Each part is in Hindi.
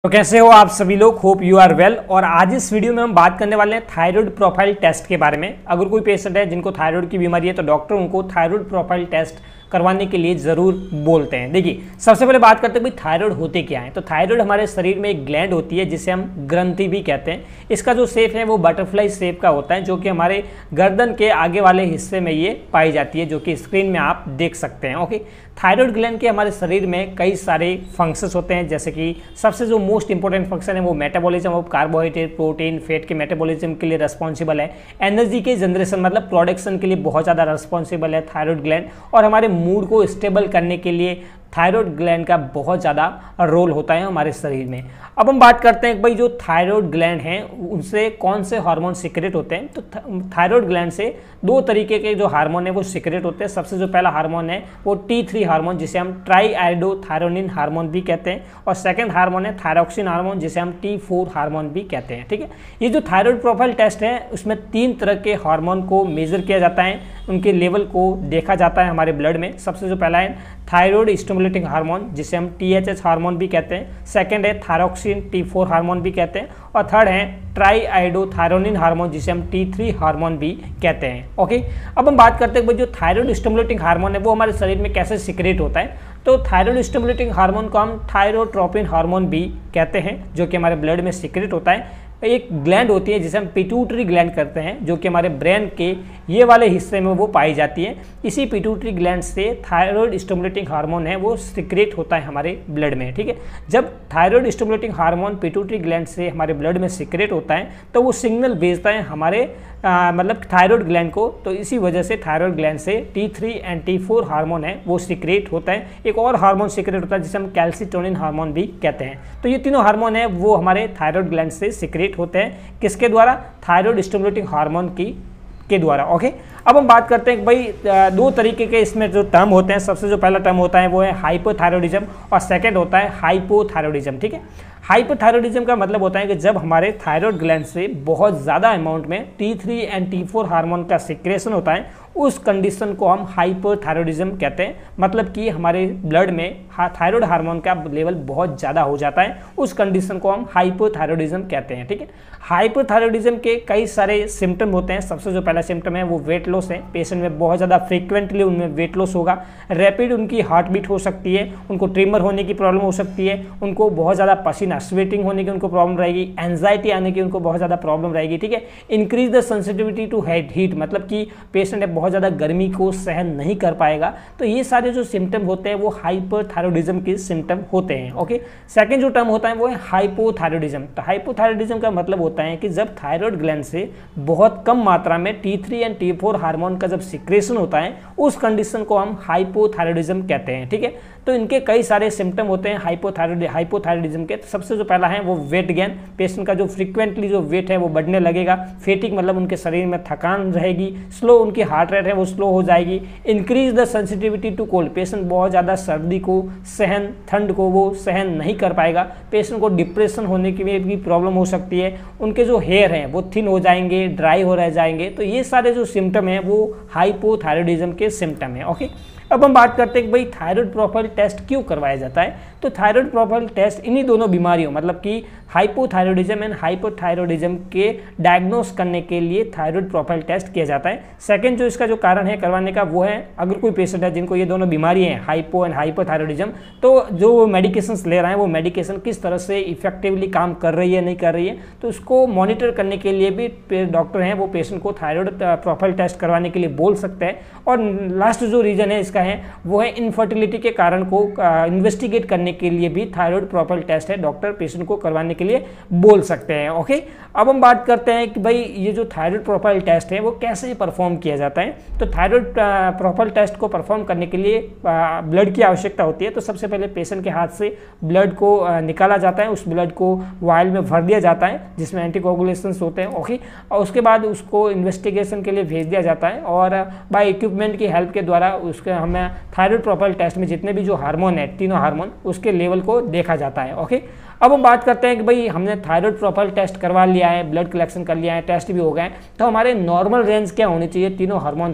तो कैसे हो आप सभी लोग, होप यू आर वेल। और आज इस वीडियो में हम बात करने वाले हैं थायराइड प्रोफाइल टेस्ट के बारे में। अगर कोई पेशेंट है जिनको थायराइड की बीमारी है तो डॉक्टर उनको थायराइड प्रोफाइल टेस्ट करवाने के लिए ज़रूर बोलते हैं। देखिए, सबसे पहले बात करते हैं भाई थायराइड होते क्या है। तो थायराइड हमारे शरीर में एक ग्लैंड होती है जिसे हम ग्रंथि भी कहते हैं। इसका जो शेप है वो बटरफ्लाई शेप का होता है, जो कि हमारे गर्दन के आगे वाले हिस्से में ये पाई जाती है, जो कि स्क्रीन में आप देख सकते हैं। ओके, थायराइड ग्लैंड के हमारे शरीर में कई सारे फंक्शंस होते हैं, जैसे कि सबसे जो मोस्ट इंपॉर्टेंट फंक्शन है वो metabolism of carbohydrate, protein, fat के मेटाबॉलिज्म के लिए रिस्पॉन्सिबल है। एनर्जी के जनरेशन मतलब प्रोडक्शन के लिए बहुत ज़्यादा रिस्पॉन्सिबल है थायराइड ग्लैंड। और हमारे मूड को स्टेबल करने के लिए थायराइड ग्लैंड का बहुत ज़्यादा रोल होता है हमारे शरीर में। अब हम बात करते हैं कि भाई जो थायराइड ग्लैंड हैं उनसे कौन से हार्मोन सिक्रेट होते हैं। तो थायराइड ग्लैंड से दो तरीके के जो हार्मोन है वो सिक्रेट होते हैं। सबसे जो पहला हार्मोन है वो T3 हार्मोन, जिसे हम ट्राईआयोडोथायरोनिन हार्मोन भी कहते हैं। और सेकंड हार्मोन है थायरॉक्सिन हार्मोन, जिसे हम T4 हार्मोन भी कहते हैं। ठीक है, ये जो थायराइड प्रोफाइल टेस्ट है उसमें 3 तरह के हार्मोन को मेजर किया जाता है, उनके लेवल को देखा जाता है हमारे ब्लड में। सबसे जो पहला है थायराइड स्टिमुलेटिंग हार्मोन, जिसे हम THH हार्मोन भी कहते हैं। सेकंड है थायरॉक्सिन T4 हार्मोन भी कहते हैं। और थर्ड है ट्राईआयोडोथायरोनिन हार्मोन, जिसे हम T3 हार्मोन भी कहते हैं। ओके, अब हम बात करते हैं जो थायराइड स्टिमुलेटिंग हार्मोन है वो हमारे शरीर में कैसे सिक्रेट होता है। तो थायराइड स्टिमुलेटिंग हार्मोन को हम थायरोट्रोपिन हार्मोन भी कहते हैं, जो कि हमारे ब्लड में सिक्रेट होता है। एक ग्लैंड होती है जिसे हम पिट्यूटरी ग्लैंड करते हैं, जो कि हमारे ब्रेन के ये वाले हिस्से में वो पाई जाती है। इसी पिट्यूटरी ग्लैंड से थायराइड स्टिमुलेटिंग हार्मोन है वो सिक्रेट होता है हमारे ब्लड में। ठीक है, जब thyroid stimulating hormone pituitary gland से हमारे ब्लड में सिक्रेट होता है तो वो सिग्नल भेजता है हमारे मतलब थायराइड ग्लैंड को। तो इसी वजह से थायराइड ग्लैंड से T3 एंड T4 हार्मोन है वो सिक्रेट होता है। एक और हार्मोन सिक्रेट होता है जिसे हम कैल्सिटोनिन हार्मोन भी कहते हैं। तो ये तीनों हार्मोन है वो हमारे थायराइड ग्लैंड से सिक्रेट होते हैं। किसके द्वारा? थायराइड स्टिमुलेटिंग हार्मोन के द्वारा। ओके, अब हम बात करते हैं कि भाई दो तरीके के इसमें जो टर्म होते हैं। सबसे जो पहला टर्म होता है वो है हाइपोथायरॉयडिज्म और सेकंड होता है हाइपोथायरॉयडिज्म। ठीक है, हाइपोथायरॉयडिज्म का मतलब होता है कि जब हमारे थायराइड ग्लैंड से बहुत ज़्यादा अमाउंट में T3 एंड T4 हार्मोन का सिक्रेशन होता है, उस कंडीशन को हम हाइपोथायरॉयडिज्म कहते हैं। मतलब कि हमारे ब्लड में थायराइड हार्मोन का लेवल बहुत ज़्यादा हो जाता है, उस कंडीशन को हम हाइपोथायरॉयडिज्म कहते हैं। ठीक है, हाइपोथायरॉयडिज्म के कई सारे सिम्टम होते हैं। सबसे जो पहला सिम्टम है वो वेट लॉस है। पेशेंट में बहुत ज़्यादा फ्रीक्वेंटली उनमें वेट लॉस होगा। रैपिड उनकी हार्ट बीट हो सकती है, उनको ट्रिमर होने की प्रॉब्लम हो सकती है, उनको बहुत ज़्यादा पसीना स्वेटिंग होने की उनको प्रॉब्लम रहेगी, एंजाइटी आने की उनको बहुत ज़्यादा प्रॉब्लम रहेगी। ठीक है, increase the sensitivity to heat, मतलब कि पेशेंट बहुत ज़्यादा गर्मी को सहन नहीं कर पाएगा। तो ये सारे जो सिम्टम होते हैं वो हाइपोथायरॉयडिज्म के सिम्टम होते हैं। ओके, सेकंड जो टर्म होता है वो है हाइपोथायरॉयडिज्म। तो हाइपोथायरॉयडिज्म का मतलब होता है कि जब थायराइड ग्लैंड से बहुत कम मात्रा में T3 एंड T4 हार्मोन का जब सिक्रेशन होता है, उस कंडीशन को हम हाइपोथायरॉयडिज्म कहते हैं। ठीक है, तो इनके कई सारे सिम्टम होते हैं हाइपोथायरॉयडिज्म के। सबसे जो पहला है वो वेट गेन। पेशेंट का जो फ्रीक्वेंटली जो वेट है वो बढ़ने लगेगा। फेटिक मतलब उनके शरीर में थकान रहेगी। स्लो उनकी हार्ट रेट है वो स्लो हो जाएगी। Increase the sensitivity to cold, patient बहुत ज़्यादा सर्दी को सहन, ठंड को वो सहन नहीं कर पाएगा। पेशेंट को डिप्रेशन होने की भी प्रॉब्लम हो सकती है। उनके जो हेयर हैं वो थिन हो जाएंगे, ड्राई हो रह जाएंगे। तो ये सारे जो सिम्टम हैं वो हाइपोथायरॉयडिज्म के सिम्टम हैं। ओके, अब हम बात करते हैं कि भाई थायराइड प्रोफाइल टेस्ट क्यों करवाया जाता है। तो थायराइड प्रोफाइल टेस्ट इन्हीं दोनों बीमारियों मतलब कि हाइपोथायरॉयडिज्म एंड हाइपोथायरॉयडिज्म के डायग्नोस करने के लिए थायराइड प्रोफाइल टेस्ट किया जाता है। सेकंड जो इसका जो कारण है करवाने का वो है, अगर कोई पेशेंट है जिनको ये दोनों बीमारी हैं हाइपो एंड हाइपोथायरॉयडिज्म, तो जो मेडिकेशंस ले रहे हैं वो मेडिकेशन किस तरह से इफेक्टिवली काम कर रही है नहीं कर रही है, तो उसको मॉनिटर करने के लिए भी डॉक्टर हैं वो पेशेंट को थायराइड प्रोफाइल टेस्ट करवाने के लिए बोल सकते हैं। और लास्ट जो रीजन है इसका है वो है इनफर्टिलिटी के कारण को इन्वेस्टिगेट करने के लिए भी थायराइड प्रोफाइल टेस्ट है डॉक्टर पेशेंट को करवाने के लिए बोल सकते हैं। ओके, अब हम बात करते हैं कि भाई ये जो थायराइड प्रोफाइल टेस्ट है वो कैसे परफॉर्म किया जाता है। तो थायराइड प्रोफाइल टेस्ट को परफॉर्म करने के लिए ब्लड की आवश्यकता होती है। तो सबसे पहले पेशेंट के हाथ से ब्लड को निकाला जाता है, उस ब्लड को वायल में भर दिया जाता है जिसमें एंटीकोगुलेशंस होते हैं। ओके, और उसके बाद उसको इन्वेस्टिगेशन के लिए भेज दिया जाता है और बाय इक्विपमेंट की हेल्प के द्वारा उसके हमें थायराइड प्रोफाइल टेस्ट में जितने भी जो हार्मोन है, तीनों हार्मोन, उसके लेवल को देखा जाता है। ओके, अब हम बात करते हैं कि भाई हमने थायराइड प्रोफाइल टेस्ट करवा लिया है, ब्लड कलेक्शन कर लिया है, टेस्ट भी हो गए, तो हमारे नॉर्मल रेंज क्या होनी चाहिए तीनों हार्मोन की।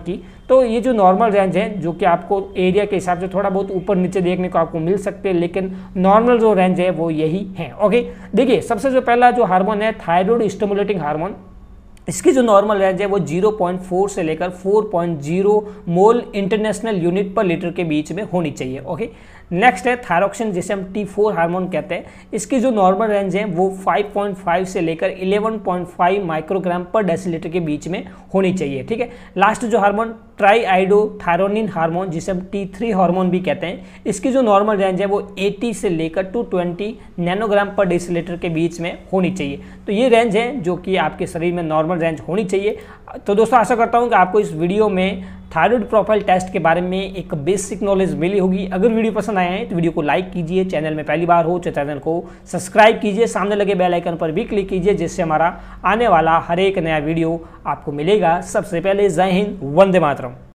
तो ये जो नॉर्मल रेंज है जो कि आपको एरिया के हिसाब से थोड़ा बहुत ऊपर नीचे देखने को आपको मिल सकते हैं, लेकिन नॉर्मल जो रेंज है वो यही है। ओके, देखिए सबसे जो पहला जो हार्मोन है थायराइड स्टिमुलेटिंग हार्मोन, इसकी जो नॉर्मल रेंज है वो 0.4 से लेकर 4.0 mole international unit per litre के बीच में होनी चाहिए। ओके, नेक्स्ट है थायरोक्सिन जिसे हम T4 हार्मोन कहते हैं, इसकी जो नॉर्मल रेंज है वो 5.5 से लेकर 11.5 माइक्रोग्राम पर डेसीलीटर के बीच में होनी चाहिए। ठीक है, लास्ट जो हार्मोन ट्राईआइडोथायरोनिन हार्मोन जिसे हम T3 हार्मोन भी कहते हैं, इसकी जो नॉर्मल रेंज है वो 80 से लेकर 220 नैनोग्राम पर डेसीलीटर के बीच में होनी चाहिए। तो ये रेंज है जो कि आपके शरीर में नॉर्मल रेंज होनी चाहिए। तो दोस्तों आशा करता हूँ कि आपको इस वीडियो में थायराइड प्रोफाइल टेस्ट के बारे में एक बेसिक नॉलेज मिली होगी। अगर वीडियो पसंद आया है तो वीडियो को लाइक कीजिए, चैनल में पहली बार हो तो चैनल को सब्सक्राइब कीजिए, सामने लगे बेल आइकन पर भी क्लिक कीजिए जिससे हमारा आने वाला हर एक नया वीडियो आपको मिलेगा सबसे पहले। जय हिंद, वंदे मातरम।